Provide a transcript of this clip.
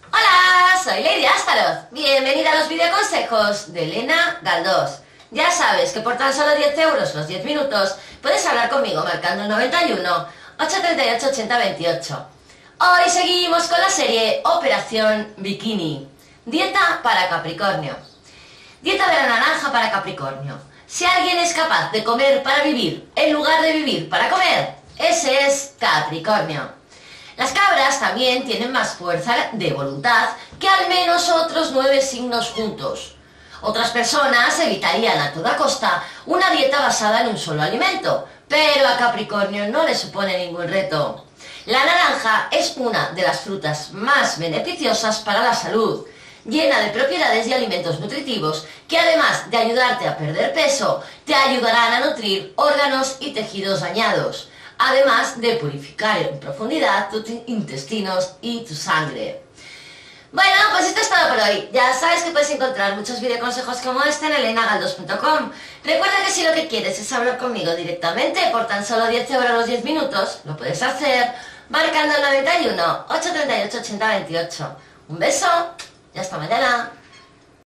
Hola, soy Lady Astaroth. Bienvenida a los videoconsejos de Elena Galdós. Ya sabes que por tan solo 10 euros los 10 minutos puedes hablar conmigo marcando el 91 838 8028. Hoy seguimos con la serie Operación Bikini. Dieta para Capricornio. Dieta de la naranja para Capricornio. Si alguien es capaz de comer para vivir en lugar de vivir para comer, ese es Capricornio. Las cabras también tienen más fuerza de voluntad que al menos otros 9 signos juntos. Otras personas evitarían a toda costa una dieta basada en un solo alimento, pero a Capricornio no le supone ningún reto. La naranja es una de las frutas más beneficiosas para la salud, llena de propiedades y alimentos nutritivos que además de ayudarte a perder peso, te ayudarán a nutrir órganos y tejidos dañados, además de purificar en profundidad tus intestinos y tu sangre. Bueno, pues esto es todo por hoy. Ya sabes que puedes encontrar muchos videoconsejos como este en elenagaldos.com. Recuerda que si lo que quieres es hablar conmigo directamente por tan solo 10 euros los 10 minutos, lo puedes hacer marcando el 91 838 8028. Un beso y hasta mañana.